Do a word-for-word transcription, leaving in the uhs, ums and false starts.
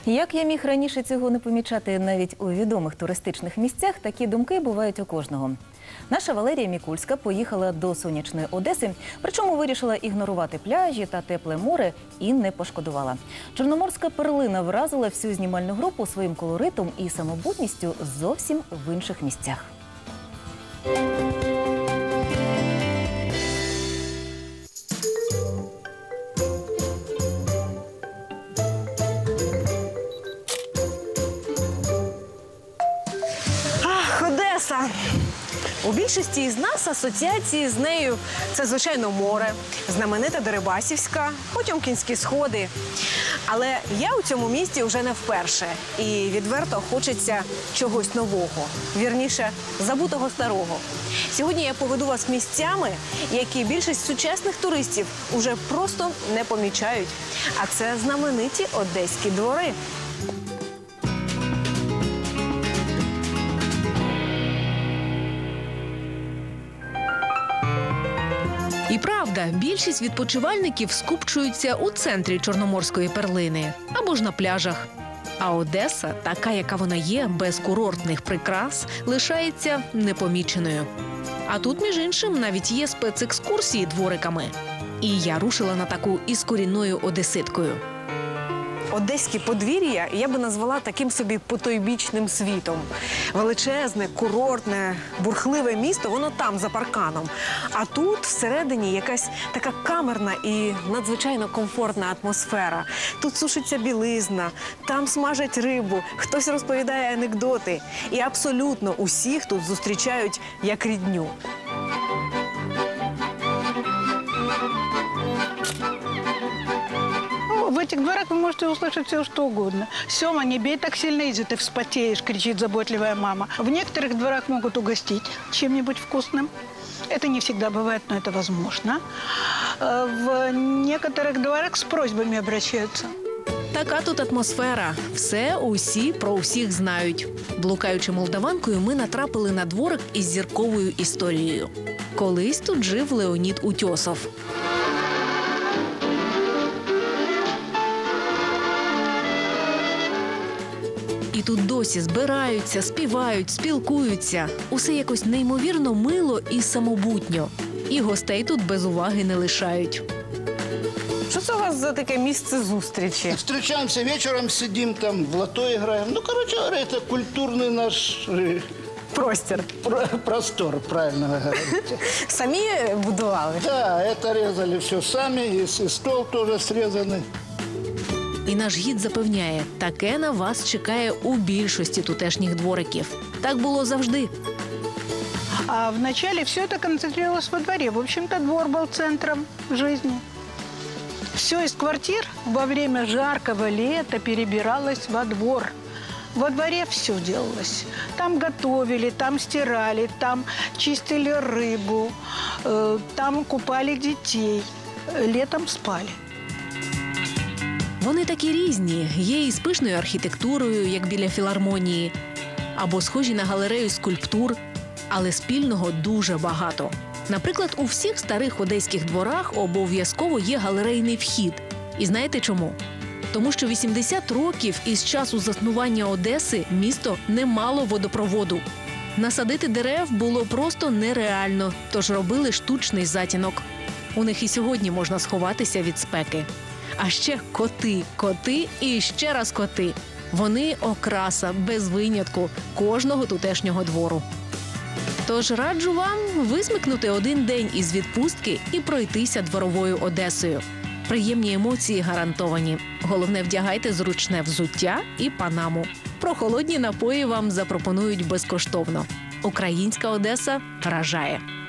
Як я міг раніше цього не помічати навіть у відомих туристичних місцях, такі думки бувають у кожного. Наша Валерія Мікульська поїхала до сонячної Одеси, причому вирішила ігнорувати пляжі та тепле море і не пошкодувала. Чорноморська перлина вразила всю знімальну групу своїм колоритом і самобутністю зовсім в інших місцях. Одеса. У більшості із нас асоціації з нею – це, звичайно, море, знаменита Дерибасівська, Потьомкінські сходи. Але я у цьому місті вже не вперше. І відверто хочеться чогось нового. Вірніше, забутого старого. Сьогодні я поведу вас місцями, які більшість сучасних туристів уже просто не помічають. А це знамениті одеські двори. І правда, більшість відпочивальників скупчуються у центрі Чорноморської перлини або ж на пляжах. А Одеса, така, яка вона є, без курортних прикрас, лишається непоміченою. А тут, між іншим, навіть є спецекскурсії двориками. І я рушила на таку із корінною одеситкою. Одеське подвір'я я би назвала таким собі потойбічним світом. Величезне, курортне, бурхливе місто, воно там, за парканом. А тут всередині якась така камерна і надзвичайно комфортна атмосфера. Тут сушиться білизна, там смажать рибу, хтось розповідає анекдоти. І абсолютно усіх тут зустрічають як рідню. В этих дворах вы можете услышать все, что угодно. «Сёма, не бей так сильно, если ты вспотеешь», – кричит заботливая мама. В некоторых дворах могут угостить чем-нибудь вкусным. Это не всегда бывает, но это возможно. В некоторых дворах с просьбами обращаются. Така тут атмосфера. Все, усі про усіх знають. Блукаючи молдаванкою, ми натрапили на дворик із зірковою історією. Колись тут жив Леонід Утьосов. І тут досі збираються, співають, спілкуються. Усе якось неймовірно мило і самобутньо. І гостей тут без уваги не лишають. Що це у вас за таке місце зустрічі? Встречаемся вечером, сидим там, в лото играем. Ну, короче говоря, это культурный наш э, Простір. про- простор, правильно вы говорите. Самі будували? Да, это резали все сами, и, с- и стол тоже срезанный. І наш гід запевняє, таке на вас чекає у більшості тутешніх двориків. Так було завжди. А вначале все это концентрировалось во дворе. В общем-то, двор был центром жизни. Все из квартир во время жаркого лета перебиралось во двор. Во дворе все делалось. Там готовили, там стирали, там чистили рыбу, э, там купали детей, летом спали. Вони такі різні. Є із пишною архітектурою, як біля філармонії, або схожі на галерею скульптур, але спільного дуже багато. Наприклад, у всіх старих одеських дворах обов'язково є галерейний вхід. І знаєте чому? Тому що вісімдесят років із часу заснування Одеси місто не мало водопроводу. Насадити дерев було просто нереально, тож робили штучний затінок. У них і сьогодні можна сховатися від спеки. А ще коти, коти і ще раз коти. Вони окраса, без винятку, кожного тутешнього двору. Тож раджу вам висмикнути один день із відпустки і пройтися дворовою Одесою. Приємні емоції гарантовані. Головне, вдягайте зручне взуття і панаму. Прохолодні напої вам запропонують безкоштовно. Українська Одеса вражає.